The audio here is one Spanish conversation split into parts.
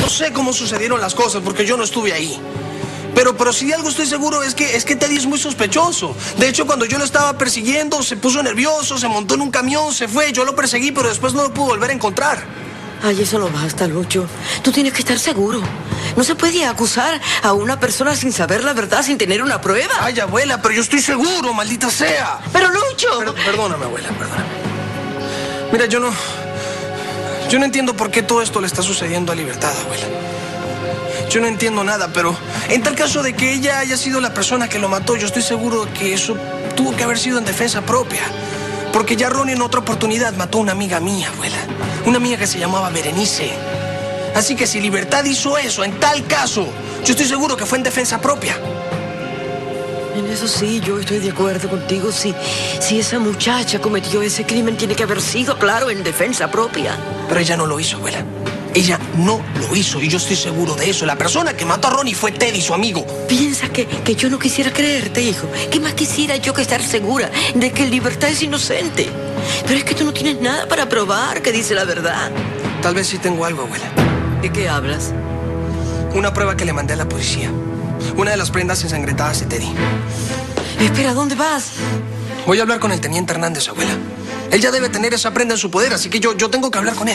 no sé cómo sucedieron las cosas porque yo no estuve ahí. Pero si de algo estoy seguro es que Teddy es muy sospechoso. De hecho, cuando yo lo estaba persiguiendo, se puso nervioso, se montó en un camión, se fue. Yo lo perseguí, pero después no lo pude volver a encontrar. Ay, eso no basta, Lucho. Tú tienes que estar seguro. No se puede acusar a una persona sin saber la verdad, sin tener una prueba. Ay, abuela, pero yo estoy seguro, maldita sea. Pero, Lucho... Perdóname, abuela, perdóname. Mira, yo no entiendo por qué todo esto le está sucediendo a Libertad, abuela. Yo no entiendo nada, pero en tal caso de que ella haya sido la persona que lo mató, yo estoy seguro de que eso tuvo que haber sido en defensa propia. Porque ya Ronnie en otra oportunidad mató a una amiga mía, abuela. Una amiga que se llamaba Berenice. Así que si Libertad hizo eso, en tal caso, yo estoy seguro que fue en defensa propia. En eso sí, yo estoy de acuerdo contigo. Si esa muchacha cometió ese crimen, tiene que haber sido, claro, en defensa propia. Pero ella no lo hizo, abuela. Ella no lo hizo y yo estoy seguro de eso. La persona que mató a Ronnie fue Teddy, su amigo. Piensa que yo no quisiera creerte, hijo. ¿Qué más quisiera yo que estar segura de que Libertad es inocente? Pero es que tú no tienes nada para probar que dice la verdad. Tal vez sí tengo algo, abuela. ¿De qué hablas? Una prueba que le mandé a la policía. Una de las prendas ensangrentadas de Teddy. Espera, ¿dónde vas? Voy a hablar con el teniente Hernández, abuela. Él ya debe tener esa prenda en su poder, así que yo tengo que hablar con él.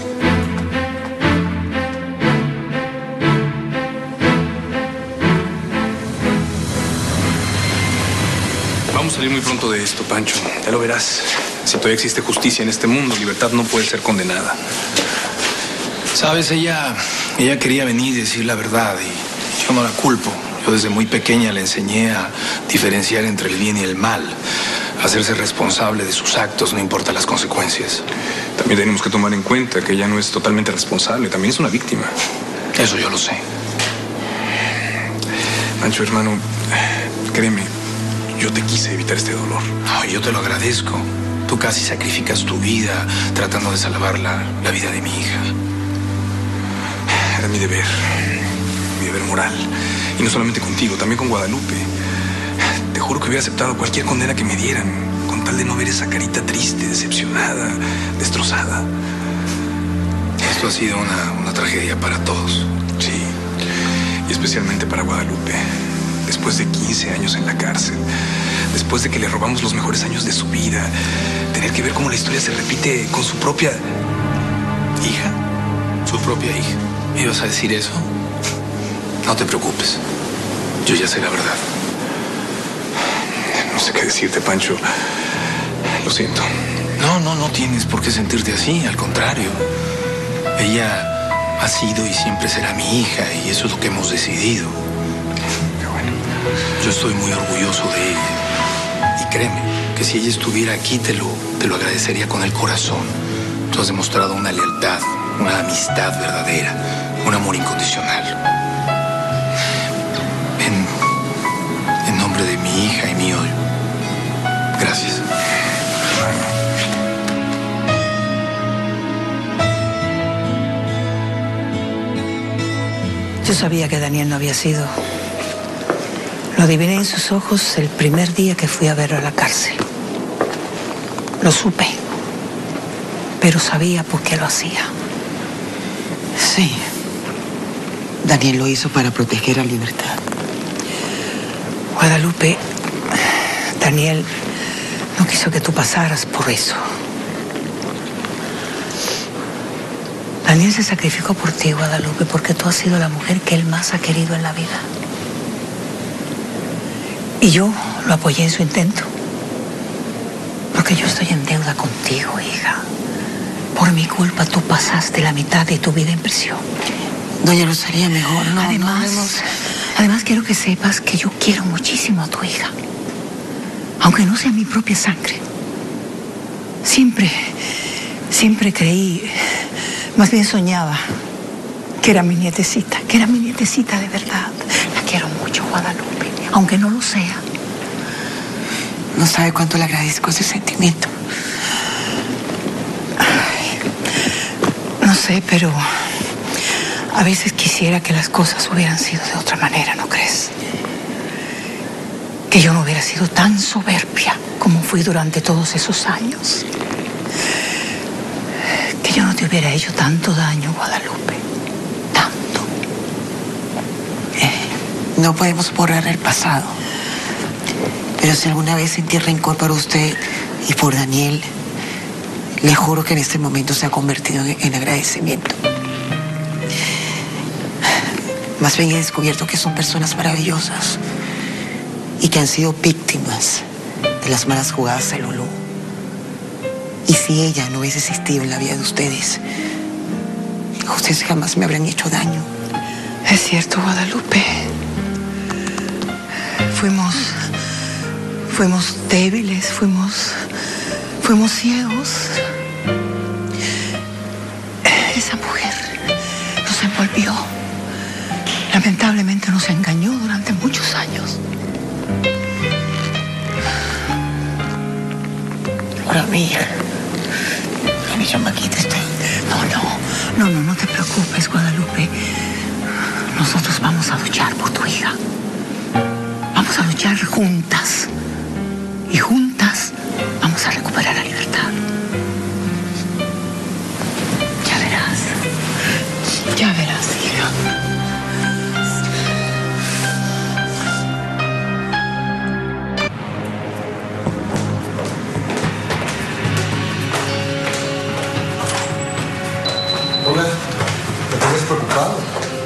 Vamos a salir muy pronto de esto, Pancho. Ya lo verás. Si todavía existe justicia en este mundo, Libertad no puede ser condenada. Sabes, ella quería venir y decir la verdad y yo no la culpo. Yo desde muy pequeña le enseñé a diferenciar entre el bien y el mal, a hacerse responsable de sus actos, no importa las consecuencias. También tenemos que tomar en cuenta que ella no es totalmente responsable, también es una víctima. Eso yo lo sé. Pancho, hermano, créeme, yo te quise evitar este dolor. No, yo te lo agradezco. Tú casi sacrificas tu vida tratando de salvar la vida de mi hija. Era mi deber moral. Y no solamente contigo, también con Guadalupe. Te juro que hubiera aceptado cualquier condena que me dieran, con tal de no ver esa carita triste, decepcionada, destrozada. Esto ha sido una tragedia para todos. Sí, y especialmente para Guadalupe. Después de 15 años en la cárcel, después de que le robamos los mejores años de su vida, tener que ver cómo la historia se repite con su propia hija. Su propia hija. ¿Ibas a decir eso? No te preocupes. Yo ya sé la verdad. No sé qué decirte, Pancho. Lo siento. No tienes por qué sentirte así. Al contrario. Ella ha sido y siempre será mi hija y eso es lo que hemos decidido. Qué bueno. Yo estoy muy orgulloso de ella. Y créeme que si ella estuviera aquí te lo agradecería con el corazón. Tú has demostrado una lealtad, una amistad verdadera, un amor incondicional. En nombre de mi hija y mío, gracias. Yo sabía que Daniel no había sido. Lo adiviné en sus ojos el primer día que fui a verlo a la cárcel. Lo supe, pero sabía por qué lo hacía. Sí. Daniel lo hizo para proteger a Libertad. Guadalupe, Daniel no quiso que tú pasaras por eso. Daniel se sacrificó por ti, Guadalupe, porque tú has sido la mujer que él más ha querido en la vida. Y yo lo apoyé en su intento. Porque yo estoy en deuda contigo, hija. Por mi culpa tú pasaste la mitad de tu vida en prisión. Doña Rosalía, mejor no. Además quiero que sepas que yo quiero muchísimo a tu hija. Aunque no sea mi propia sangre. Siempre creí, más bien soñaba, que era mi nietecita de verdad. La quiero mucho, Guadalupe, aunque no lo sea. No sabe cuánto le agradezco ese sentimiento. Ay, no sé, pero a veces quisiera que las cosas hubieran sido de otra manera, ¿no crees? Que yo no hubiera sido tan soberbia como fui durante todos esos años. Que yo no te hubiera hecho tanto daño, Guadalupe. Tanto. No podemos borrar el pasado. Pero si alguna vez sentí rencor por usted y por Daniel, le juro que en este momento se ha convertido en agradecimiento. Más bien he descubierto que son personas maravillosas y que han sido víctimas de las malas jugadas de Lulú. Y si ella no hubiese existido en la vida de ustedes jamás me habrían hecho daño. Es cierto, Guadalupe. Fuimos débiles, fuimos ciegos. Esa mujer nos envolvió. Lamentablemente nos engañó durante muchos años. Ahora mía, mi chamaquita está... No te preocupes, Guadalupe. Nosotros vamos a luchar por tu hija. Vamos a luchar juntas. Y juntas vamos a recuperar la libertad. Ya verás, hija. Hola, ¿te tienes preocupado?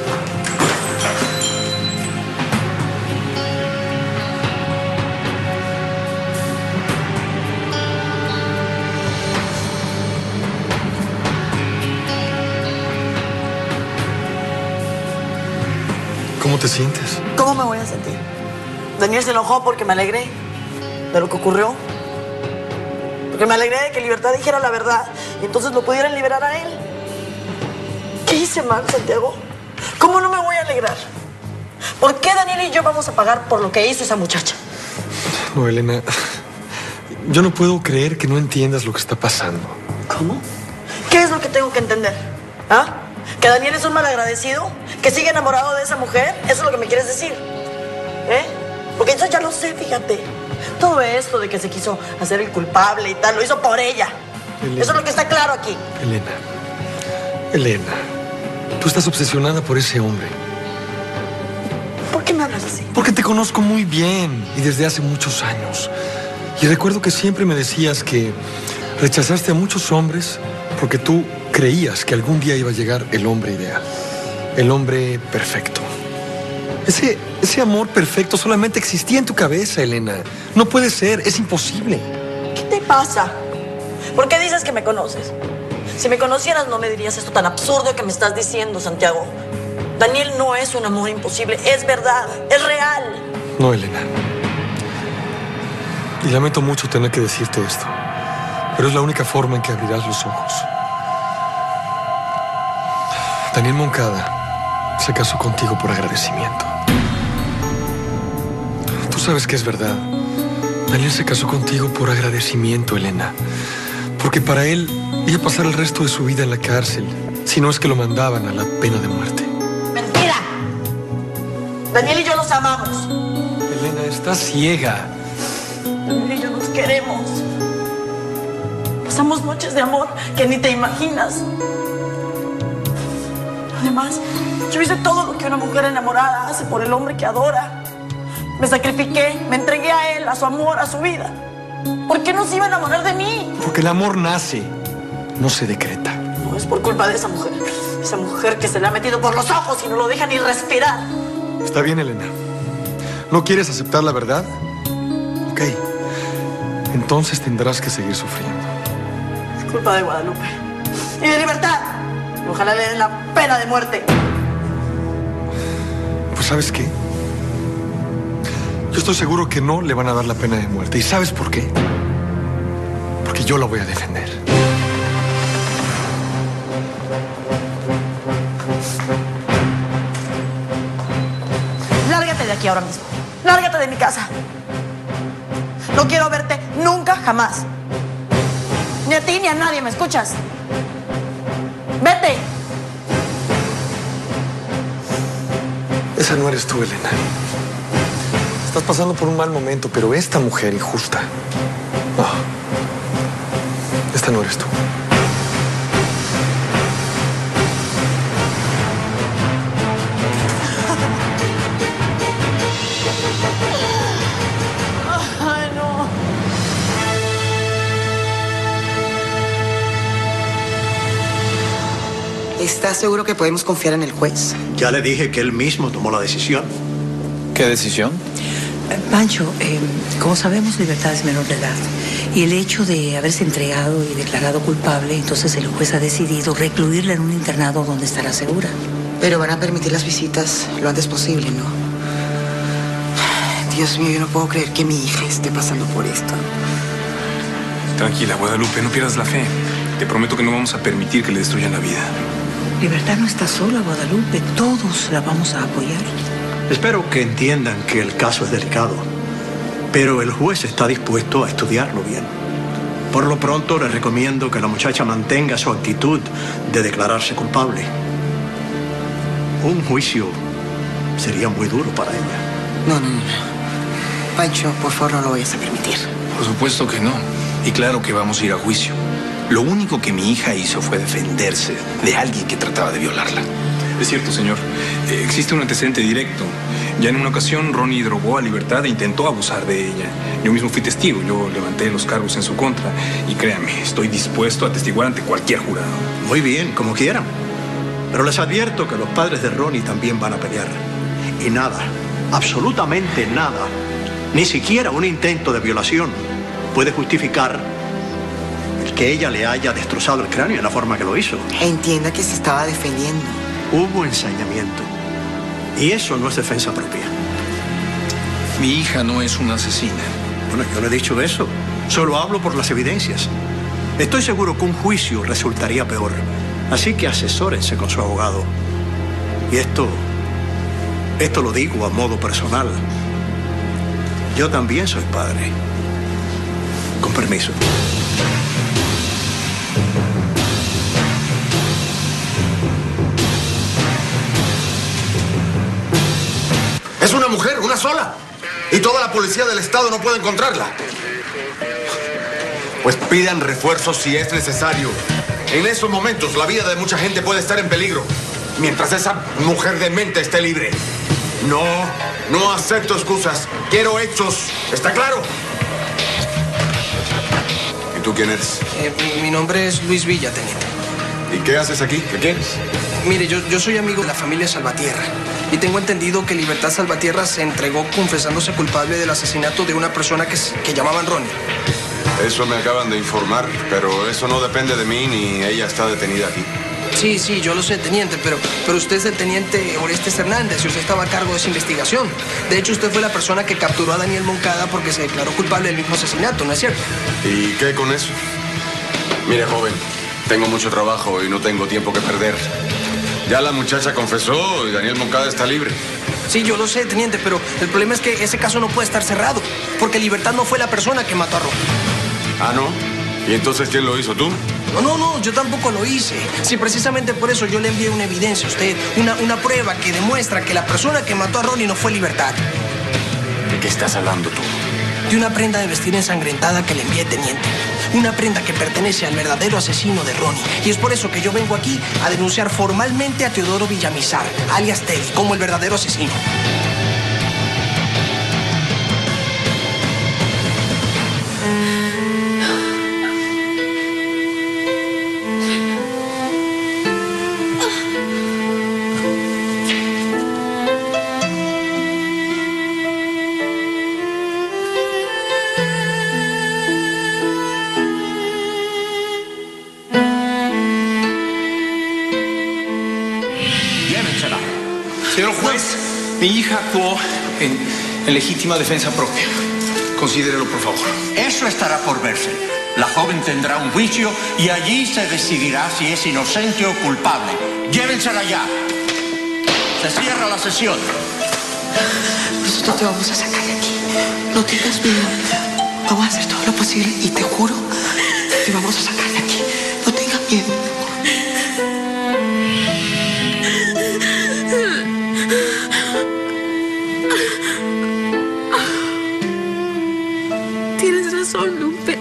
¿Cómo te sientes? ¿Cómo me voy a sentir? Daniel se enojó porque me alegré de lo que ocurrió. Porque me alegré de que Libertad dijera la verdad y entonces lo pudieran liberar a él. ¿Qué hice mal, Santiago? ¿Cómo no me voy a alegrar? ¿Por qué Daniel y yo vamos a pagar por lo que hizo esa muchacha? No, Elena, yo no puedo creer que no entiendas lo que está pasando. ¿Cómo? ¿Qué es lo que tengo que entender? ¿Ah? ¿Que Daniel es un malagradecido? ¿Que sigue enamorado de esa mujer? ¿Eso es lo que me quieres decir? ¿Eh? Porque eso ya lo sé, fíjate. Todo esto de que se quiso hacer el culpable y tal, lo hizo por ella. Elena. Eso es lo que está claro aquí. Elena, tú estás obsesionada por ese hombre. ¿Por qué me hablas así? Porque te conozco muy bien y desde hace muchos años. Y recuerdo que siempre me decías que rechazaste a muchos hombres porque tú creías que algún día iba a llegar el hombre ideal. El hombre perfecto. Ese amor perfecto solamente existía en tu cabeza, Elena. No puede ser, es imposible. ¿Qué te pasa? ¿Por qué dices que me conoces? Si me conocieras no me dirías esto tan absurdo que me estás diciendo, Santiago. Daniel no es un amor imposible, es verdad, es real. No, Elena. Y lamento mucho tener que decirte esto, pero es la única forma en que abrirás los ojos. Daniel Moncada se casó contigo por agradecimiento. Tú sabes que es verdad. Daniel se casó contigo por agradecimiento, Elena. Porque para él iba a pasar el resto de su vida en la cárcel, si no es que lo mandaban a la pena de muerte. ¡Mentira! Daniel y yo nos amamos. Elena, estás ciega. Daniel y yo nos queremos. Pasamos noches de amor que ni te imaginas. Además, yo hice todo lo que una mujer enamorada hace por el hombre que adora. Me sacrifiqué, me entregué a él, a su amor, a su vida. ¿Por qué no se iba a enamorar de mí? Porque el amor nace, no se decreta. No es por culpa de esa mujer. Esa mujer que se le ha metido por los ojos y no lo deja ni respirar. Está bien, Elena. ¿No quieres aceptar la verdad? Ok. Entonces tendrás que seguir sufriendo. Es culpa de Guadalupe. Y de Libertad. Ojalá le den la pena de muerte. Pues ¿sabes qué? Yo estoy seguro que no le van a dar la pena de muerte. ¿Y sabes por qué? Porque yo la voy a defender. Lárgate de aquí ahora mismo. Lárgate de mi casa. No quiero verte nunca, jamás. Ni a ti ni a nadie, ¿me escuchas? ¡Vete! Esa no eres tú, Elena. Estás pasando por un mal momento, pero esta mujer injusta... No. Esta no eres tú. ¿Estás seguro que podemos confiar en el juez? Ya le dije que él mismo tomó la decisión. ¿Qué decisión? Pancho, como sabemos, Libertad es menor de edad. Y el hecho de haberse entregado y declarado culpable, entonces el juez ha decidido recluirla en un internado donde estará segura. Pero van a permitir las visitas lo antes posible, ¿no? Dios mío, yo no puedo creer que mi hija esté pasando por esto. Tranquila, Guadalupe, no pierdas la fe. Te prometo que no vamos a permitir que le destruyan la vida. Libertad no está sola, Guadalupe. Todos la vamos a apoyar. Espero que entiendan que el caso es delicado, pero el juez está dispuesto a estudiarlo bien. Por lo pronto, le recomiendo que la muchacha mantenga su actitud de declararse culpable. Un juicio sería muy duro para ella. No. Pancho, por favor, no lo vayas a permitir. Por supuesto que no. Y claro que vamos a ir a juicio. Lo único que mi hija hizo fue defenderse de alguien que trataba de violarla. Es cierto, señor. Existe un antecedente directo. Ya en una ocasión, Ronnie drogó a Libertad e intentó abusar de ella. Yo mismo fui testigo. Yo levanté los cargos en su contra. Y créanme, estoy dispuesto a atestiguar ante cualquier jurado. Muy bien, como quieran. Pero les advierto que los padres de Ronnie también van a pelear. Y nada, absolutamente nada, ni siquiera un intento de violación puede justificar el que ella le haya destrozado el cráneo de la forma que lo hizo. Entienda que se estaba defendiendo. Hubo ensañamiento. Y eso no es defensa propia. Mi hija no es una asesina. Bueno, yo no he dicho eso. Solo hablo por las evidencias. Estoy seguro que un juicio resultaría peor. Así que asesórense con su abogado. Y esto lo digo a modo personal. Yo también soy padre. Con permiso. Es una mujer, una sola. Y toda la policía del estado no puede encontrarla. Pues pidan refuerzos si es necesario. En esos momentos la vida de mucha gente puede estar en peligro. Mientras esa mujer demente esté libre. No acepto excusas. Quiero hechos. ¿Está claro? ¿Y tú quién eres? Mi nombre es Luis Villa, teniente. ¿Y qué haces aquí? ¿Qué quieres? Mire, yo soy amigo de la familia Salvatierra. Y tengo entendido que Libertad Salvatierra se entregó confesándose culpable del asesinato de una persona que llamaban Ronnie. Eso me acaban de informar, pero eso no depende de mí ni ella está detenida aquí. Sí, yo lo sé, teniente, pero usted es el teniente Orestes Hernández y usted estaba a cargo de esa investigación. De hecho, usted fue la persona que capturó a Daniel Moncada porque se declaró culpable del mismo asesinato, ¿no es cierto? ¿Y qué con eso? Mire, joven, tengo mucho trabajo y no tengo tiempo que perder. Ya la muchacha confesó y Daniel Moncada está libre. Sí, yo lo sé, teniente, pero el problema es que ese caso no puede estar cerrado, porque Libertad no fue la persona que mató a Ronnie. ¿Ah, no? ¿Y entonces quién lo hizo, tú? No, yo tampoco lo hice. Sí, precisamente por eso yo le envié una evidencia a usted, una prueba que demuestra que la persona que mató a Ronnie no fue Libertad. ¿De qué estás hablando tú? De una prenda de vestir ensangrentada que le envié, teniente. Una prenda que pertenece al verdadero asesino de Ronnie. Y es por eso que yo vengo aquí a denunciar formalmente a Teodoro Villamizar, alias Teddy, como el verdadero asesino. Señor juez, mi hija actuó en legítima defensa propia. Considérelo, por favor. Eso estará por verse. La joven tendrá un juicio y allí se decidirá si es inocente o culpable. Llévensela ya. Se cierra la sesión. Nosotros te vamos a sacar de aquí. No tengas miedo. Vamos a hacer todo lo posible y te juro, te vamos a sacar de aquí. No tengas miedo. Tienes razón, Lupe.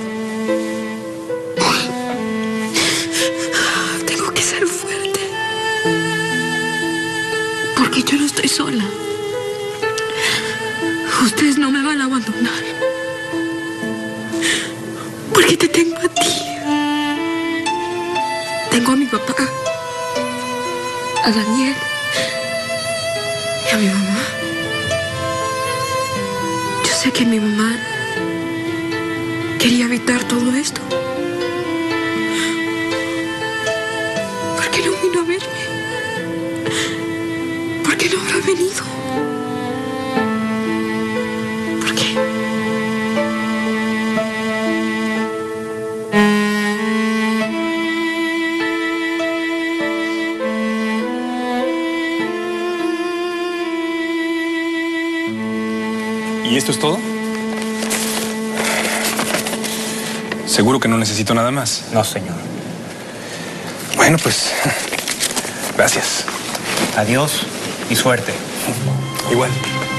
Tengo que ser fuerte. Porque yo no estoy sola. Ustedes no me van a abandonar. Porque te tengo a ti. Tengo a mi papá. a Daniel y a mi mamá. Yo sé que mi mamá quería evitar todo esto. ¿Por qué no vino a verme? ¿Por qué no habrá venido? ¿Por qué? ¿Y esto es todo? ¿Seguro que no necesito nada más? No, señor. Bueno, pues, gracias. Adiós y suerte. Igual.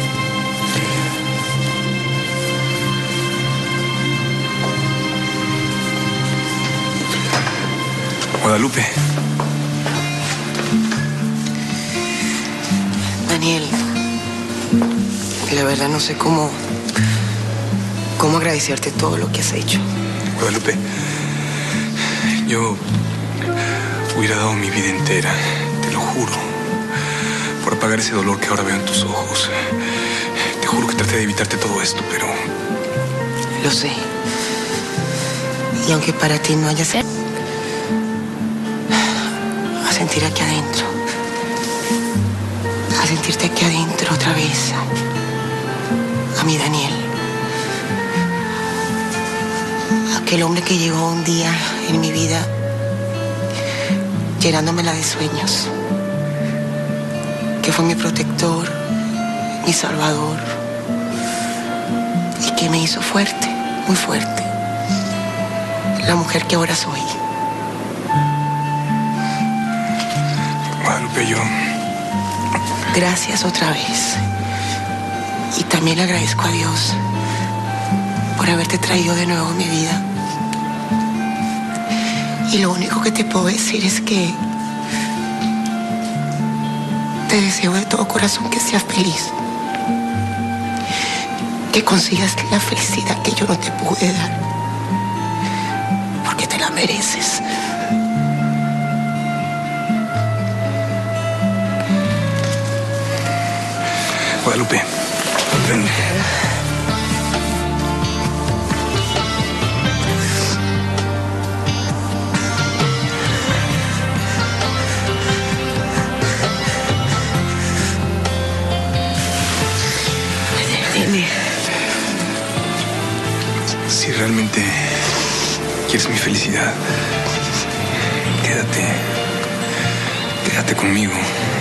Guadalupe. Daniel, la verdad no sé cómo agradecerte todo lo que has hecho. Guadalupe, yo hubiera dado mi vida entera, te lo juro, por apagar ese dolor que ahora veo en tus ojos. Te juro que traté de evitarte todo esto, pero... Lo sé. Y aunque para ti no haya sido, a sentir aquí adentro, a sentirte aquí adentro otra vez, a mi Daniel, aquel hombre que llegó un día en mi vida llenándomela de sueños, que fue mi protector, mi salvador, y que me hizo fuerte, muy fuerte, la mujer que ahora soy. Guadalupe, yo... Gracias otra vez. Y también le agradezco a Dios por haberte traído de nuevo en mi vida. Y lo único que te puedo decir es que te deseo de todo corazón que seas feliz. Que consigas la felicidad que yo no te pude dar. Porque te la mereces. Guadalupe, ven. Si realmente quieres mi felicidad, quédate conmigo.